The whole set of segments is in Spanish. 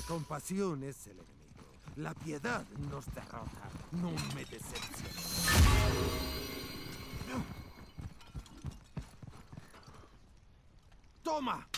compasión es el enemigo. La piedad nos derrota. No me decepciones. ¡Toma!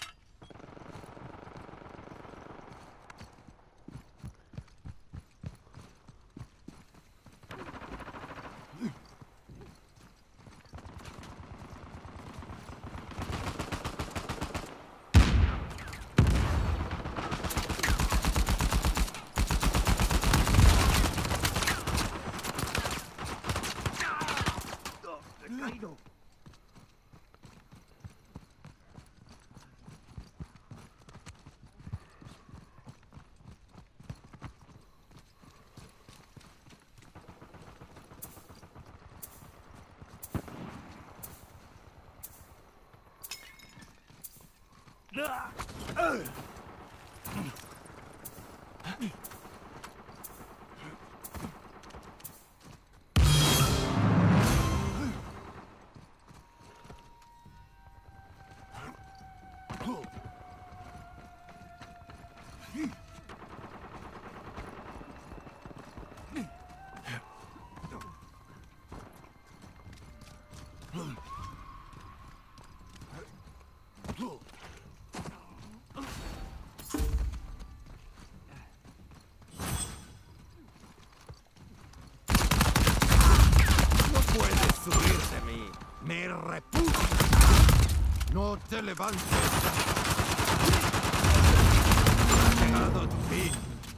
¡Me repudia! ¡No te levantes! ¡Ha llegado tu fin!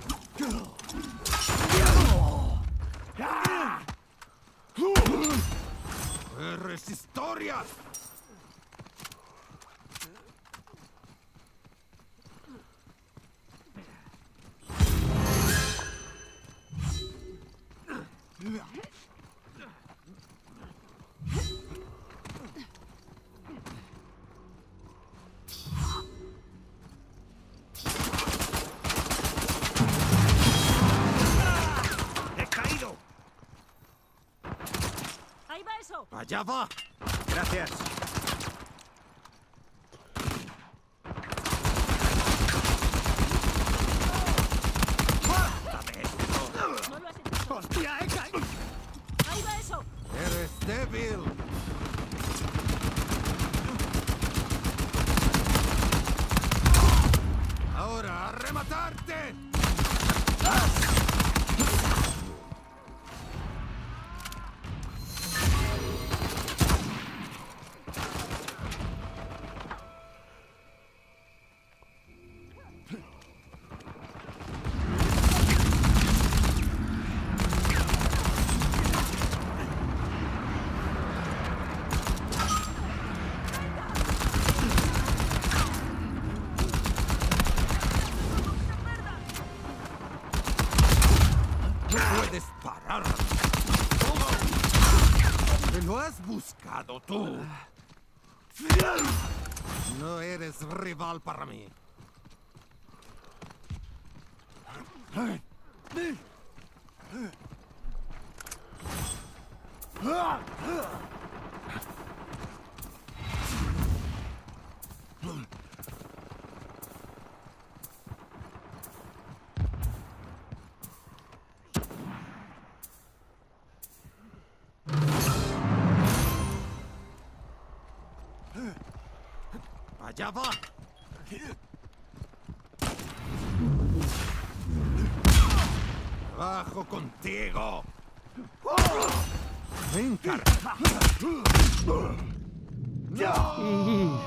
¡Eres historia! ¡Allá va! Gracias. ¡Hostia, he caído! ¡Ahí va eso! ¡Eres débil! ¡Ahora, a rematarte! ¡Puedes parar! ¡Me lo has buscado tú! No eres rival para mí. ¡Allá va! ¡Bajo contigo! ¡Venga! ¡No!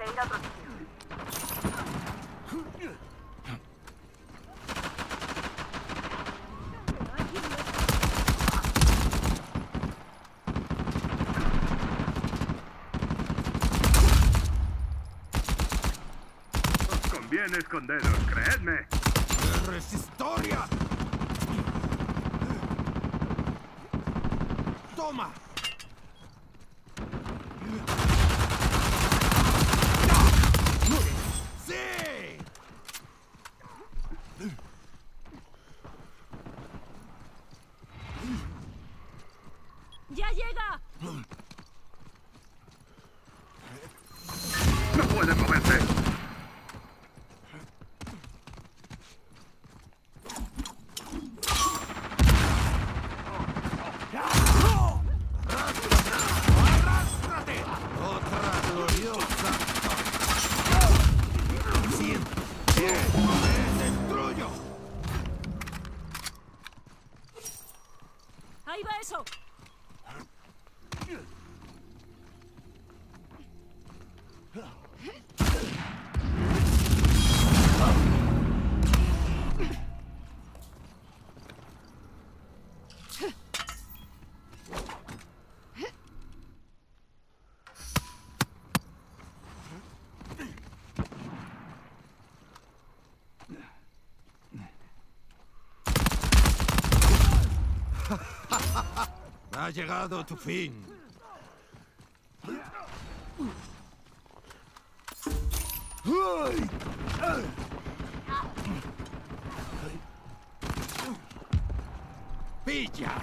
que ir a otro sitio. Os conviene esconderos, creedme. ¡Resistoria! ¡Toma! ¡Sí! ¡Ya llega! No pueden moverse. ¡Arrástrate! ¡Otra gloriosa! ¡Siento! ¡Me destruyo! ¡Ahí va eso! Ha llegado tu fin. ¡Pilla!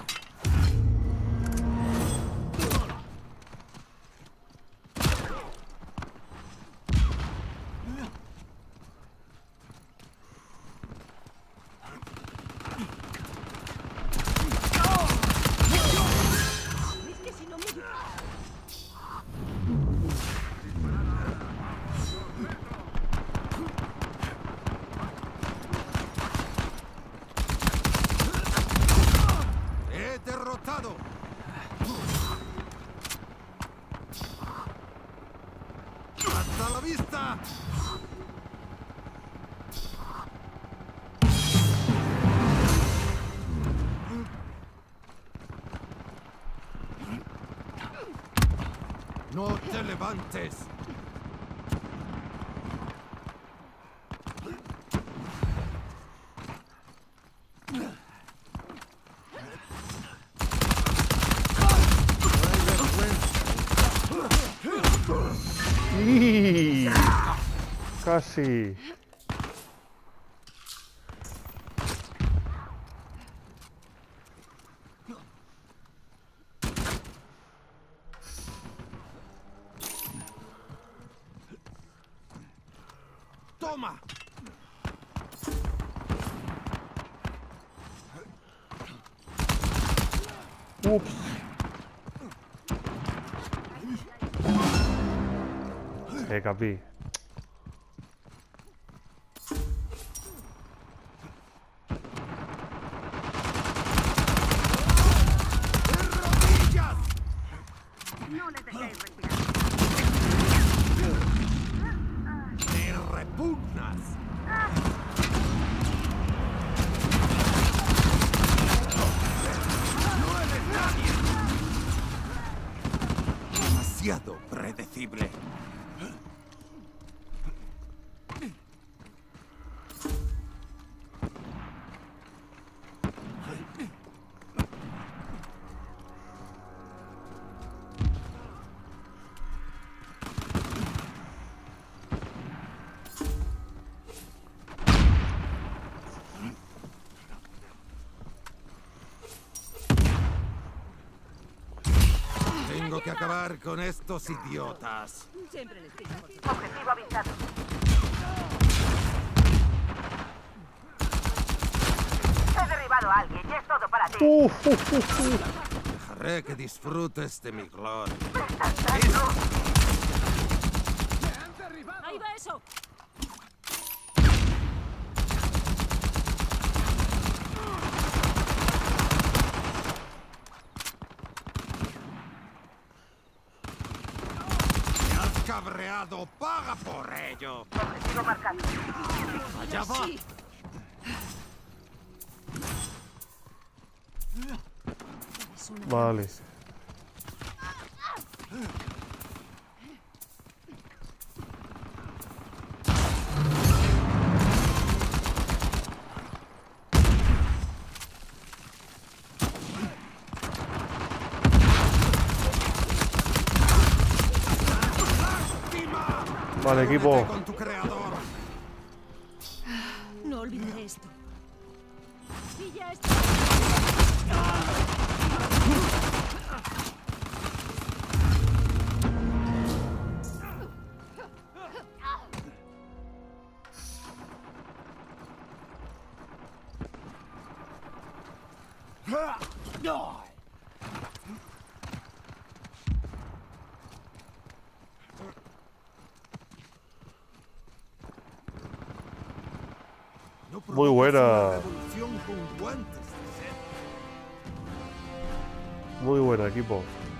Es que si no me... ¡He derrotado! ¡Hasta la vista! ¡No te levantes! ¡Y! Casi. ¡Toma! Ups. Capí. ¡De rodillas! No les dejéis respirar. ¡Me repugnas! ¡No eres nadie! Demasiado predecible. Tengo que acabar con estos idiotas. Siempre les pido por Objetivo avisado. He derribado a alguien y es todo para ti. Dejaré que disfrutes de mi gloria. ¡Ahí va eso! ¡Me has cabreado! creado paga por ello. Objetivo marcado. Allá va. Sí. Es una Vale. Vale, equipo. Únete con tu creador. No olvidaré esto. Pilla esto. No Muy provocas buena. una revolución con guantes de seda. Muy buena, equipo.